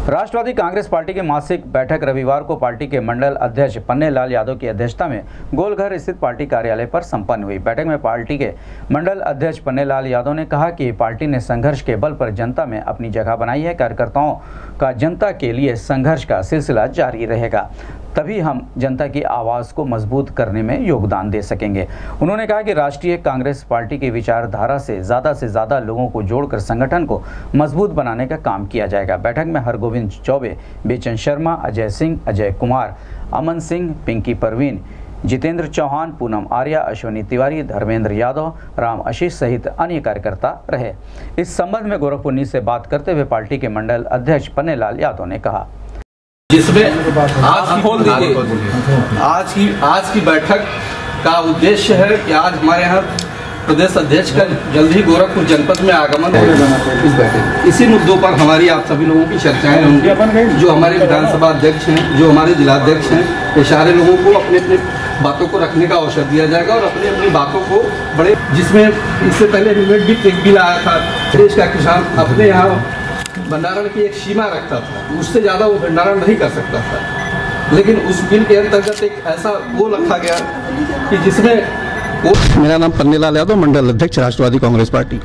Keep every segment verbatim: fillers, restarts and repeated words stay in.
राष्ट्रवादी Congress party की मासिक बैठक रविवार को पार्टी के मंडल अध्यक्ष पन्नेलाल यादव की अध्यक्षता में गोलघर स्थित पार्टी कार्यालय पर संपन्न हुई। बैठक में पार्टी के मंडल अध्यक्ष पन्नेलाल यादव ने कहा कि पार्टी ने संघर्ष के बल पर जनता में अपनी जगह बनाई है। कार्यकर्ताओं का जनता के लिए संघर्ष का सिलसिला जारी रहेगा, तभी हम जनता की आवाज़ को मजबूत करने में योगदान दे सकेंगे। उन्होंने कहा कि राष्ट्रीय कांग्रेस पार्टी की विचारधारा से ज़्यादा से ज़्यादा लोगों को जोड़कर संगठन को मजबूत बनाने का काम किया जाएगा। बैठक में हरगोविंद चौबे, बेचन शर्मा, अजय सिंह, अजय कुमार, अमन सिंह, पिंकी परवीन, जितेंद्र चौहान, पूनम आर्या, अश्विनी तिवारी, धर्मेंद्र यादव, राम आशीष सहित अन्य कार्यकर्ता रहे। इस संबंध में गोरखपुर न्यूज़ से बात करते हुए पार्टी के मंडल अध्यक्ष पन्नेलाल यादव ने कहा, जिसमें आज खोल दीजिए आज की आज की बैठक का उद्देश्य है कि आज हमारे यहाँ प्रदेश अध्यक्ष का जल्द ही गोरखपुर जनपद में आगमन होगा। इसी मुद्दों पर हमारी आप सभी लोगों की चर्चाएं होंगी। जो हमारे विधानसभा अध्यक्ष हैं, जो हमारे जिलाध्यक्ष हैं, ये सारे लोगों को अपने अपने बातों को रखने का अवसर दिया जाएगा और अपनी अपनी बातों को बड़े, जिसमें इससे पहले हेलमेट भी एक बिल आया था, देश का किसान अपने यहाँ भंडारण की एक सीमा रखता था, उससे ज़्यादा वो भंडारण नहीं कर सकता था, लेकिन उस बिल के अंतर्गत एक ऐसा वो रखा गया कि जिसमें वो। मेरा नाम पन्नेलाल यादव, मंडल अध्यक्ष राष्ट्रवादी कांग्रेस पार्टी।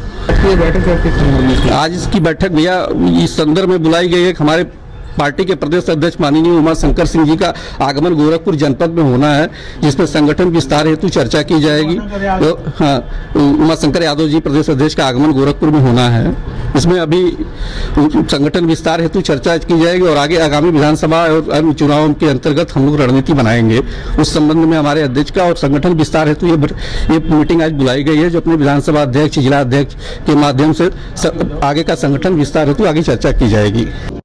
आज इसकी बैठक भैया इस संदर्भ में बुलाई गई है कि हमारे पार्टी के प्रदेश अध्यक्ष माननीय उमा शंकर सिंह जी का आगमन गोरखपुर जनपद में होना है, जिसमें संगठन विस्तार हेतु चर्चा की जाएगी। तो हाँ, उमा शंकर यादव जी प्रदेश अध्यक्ष का आगमन गोरखपुर में होना है। इसमें अभी संगठन विस्तार हेतु चर्चा की जाएगी और आगे आगामी विधानसभा और अन्य चुनावों के अंतर्गत हम लोग रणनीति बनाएंगे। उस संबंध में हमारे अध्यक्ष का और संगठन विस्तार हेतु ये ये मीटिंग आज बुलाई गई है, जो अपने विधानसभा अध्यक्ष, जिला अध्यक्ष के माध्यम से आगे का संगठन विस्तार हेतु आगे चर्चा की जाएगी।